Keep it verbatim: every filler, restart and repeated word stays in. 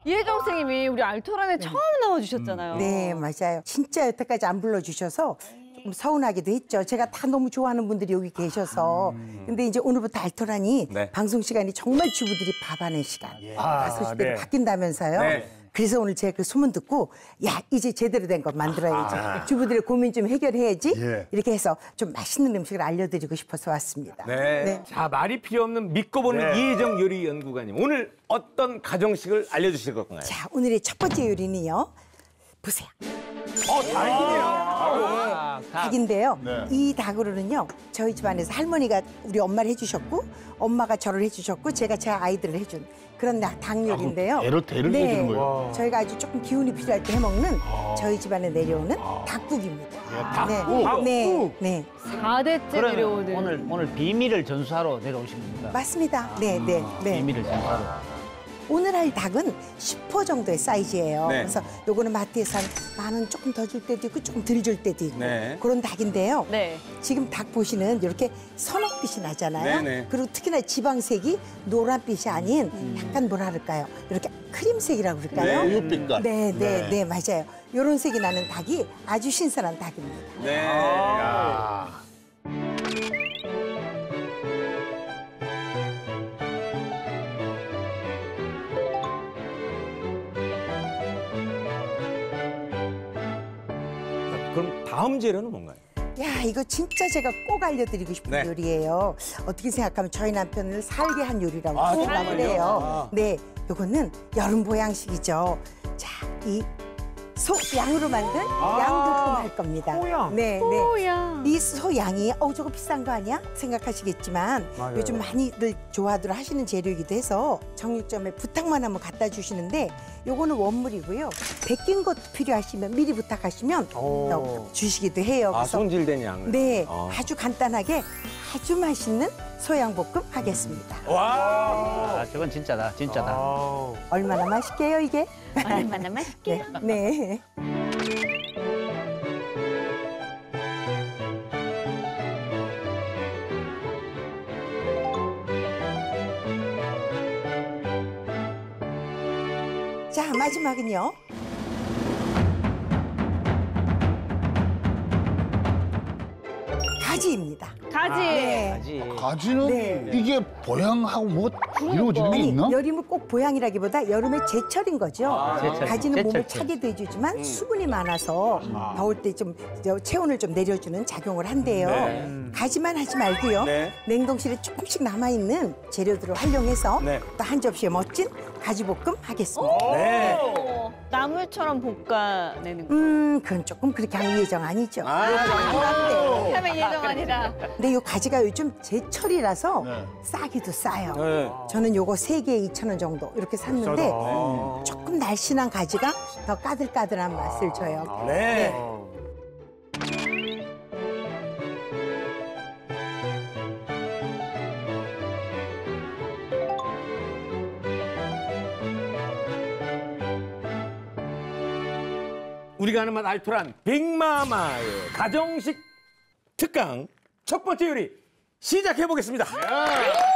이혜정 선생님이 우리 알토란에 네. 처음 나와주셨잖아요. 네, 맞아요. 진짜 여태까지 안 불러주셔서 조금 서운하기도 했죠. 제가 다 너무 좋아하는 분들이 여기 계셔서. 음. 근데 이제 오늘부터 알토란이 네. 방송 시간이 정말 주부들이 밥하는 시간. 예. 다섯 시대로 네. 바뀐다면서요. 네. 그래서 오늘 제가 그 소문 듣고 야 이제 제대로 된 거 만들어야지. 아. 주부들의 고민 좀 해결해야지. 예. 이렇게 해서 좀 맛있는 음식을 알려드리고 싶어서 왔습니다. 네. 네. 자, 말이 필요 없는 믿고 보는 네. 이혜정 요리 연구가님. 오늘 어떤 가정식을 알려주실 건가요? 자, 오늘의 첫 번째 요리는요. 보세요. 어, 닭이네요. 아, 네. 닭. 닭인데요. 네. 이 닭으로는요. 저희 집안에서 할머니가 우리 엄마를 해주셨고 엄마가 저를 해주셨고 제가 제 아이들을 해준 그런 닭 요리인데요. 아, 애로 대를 네. 해주는 거예요? 저희가 아주 조금 기운이 필요할 때 해먹는 아. 저희 집안에 내려오는 아. 닭국입니다. 네, 닭국? 네. 네. 사 대째 내려오는. 오늘, 오늘 비밀을 전수하러 내려오신 겁니다. 맞습니다. 네, 네, 네. 비밀을 전수하러. 오늘 할 닭은 십 호 정도의 사이즈예요. 네. 그래서 요거는 마트에서 한 만 원 조금 더 줄 때도 있고 조금 덜 줄 때도 있고 네. 그런 닭인데요. 네. 지금 닭 보시는 이렇게 선홍빛이 나잖아요. 네네. 그리고 특히나 지방색이 노란빛이 아닌 음. 약간 뭐라 그럴까요? 이렇게 크림색이라고 그럴까요? 네, 우유빛깔. 네, 네, 네, 네, 맞아요. 이런 색이 나는 닭이 아주 신선한 닭입니다. 네. 아. 그럼 다음 재료는 뭔가요? 야, 이거 진짜 제가 꼭 알려드리고 싶은 네. 요리예요. 어떻게 생각하면 저희 남편을 살게 한 요리라고 아, 생각을 해요. 아. 네, 요거는 여름 보양식이죠. 자, 이 소 양으로 만든 아 양볶음 할 겁니다. 소양. 네, 소양. 네. 이 소양이 어 저거 비싼 거 아니야? 생각하시겠지만 맞아요. 요즘 많이들 좋아들 하시는 재료이기도 해서 정육점에 부탁만 하면 갖다 주시는데 요거는 원물이고요. 베낀 것 필요하시면 미리 부탁하시면 또 주시기도 해요. 아, 손질된 양을. 네, 어. 아주 간단하게 아주 맛있는 소양볶음 하겠습니다. 와, 아, 저건 진짜다, 진짜다. 아. 얼마나 맛있게요, 이게? 얼마나 맛있게요? 네. 네. 자, 마지막은요. 가지입니다. 가지. 네. 가지. 가지는 네. 이게 보양하고 뭐 이루어지는 게 아니, 있나? 여름은 꼭 보양이라기보다 여름의 제철인 거죠. 아, 제철. 가지는 제철. 몸을 차게도 해주지만 음. 수분이 많아서 아. 더울 때 좀 체온을 좀 내려주는 작용을 한대요. 네. 가지만 하지 말고요. 네. 냉동실에 조금씩 남아있는 재료들을 활용해서 네. 또 한 접시에 멋진 가지볶음 하겠습니다. 네. 나물처럼 볶아내는 거. 음, 그건 조금 그렇게 할 예정 아니죠. 아, 그렇게 하면 예정 아니라. 근데 요 가지가 요즘 제철이라서 네. 싸기도 싸요. 네. 저는 요거 세 개에 이천 원 정도 이렇게 샀는데 음, 조금 날씬한 가지가 더 까들까들한 맛을 줘요. 아, 네. 네. 우리가 아는 맛 알토란 빅마마의 가정식 특강 첫 번째 요리 시작해 보겠습니다.